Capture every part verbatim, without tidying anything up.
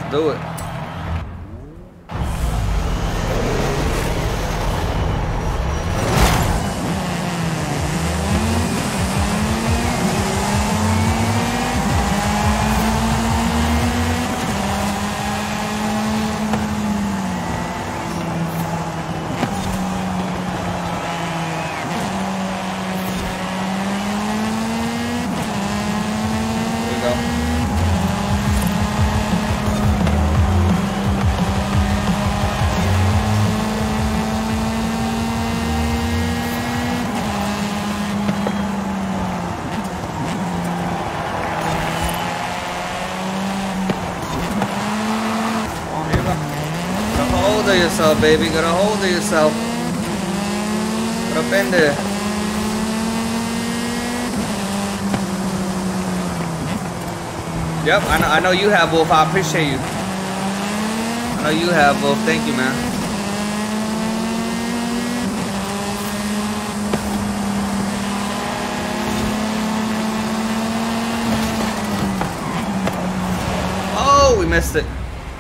do it. Yourself, baby, get a hold of yourself. Get up in there. Yep, I know, I know you have, Wolf. I appreciate you. I know you have, Wolf. Thank you, man. Oh, we missed it.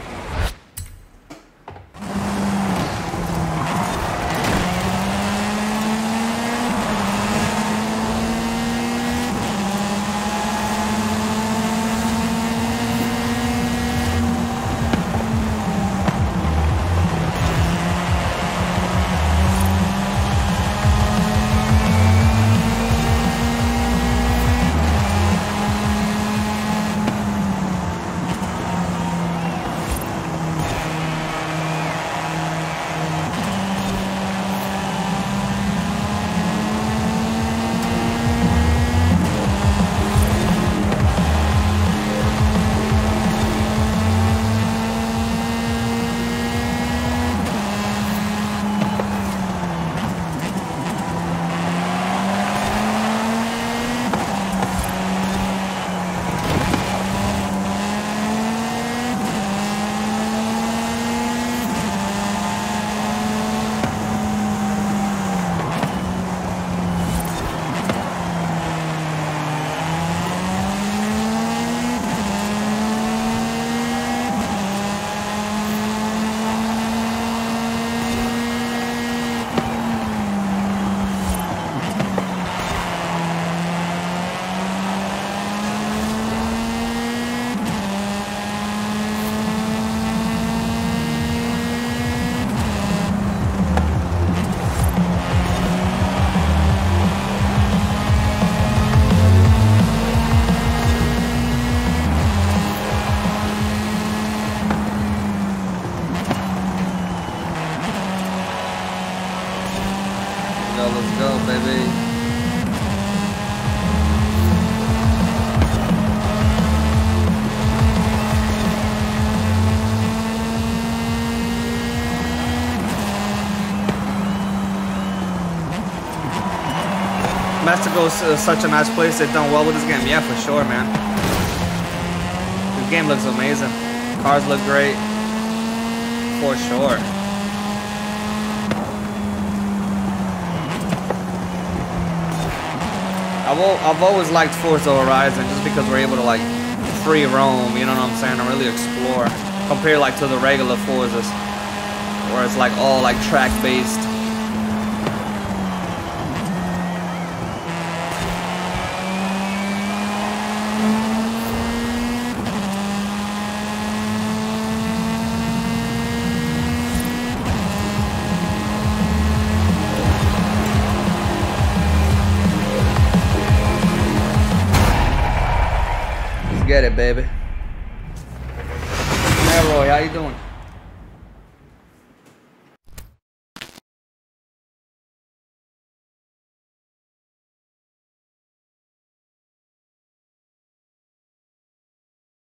Mexico is uh, such a nice place. They've done well with this game. Yeah, for sure, man. This game looks amazing. Cars look great. For sure. I've, I've always liked Forza Horizon just because we're able to like free roam, you know what I'm saying, and really explore. Compared like to the regular Forzas, where it's like all like track based. Get it, baby. Hey, Roy, how you doing?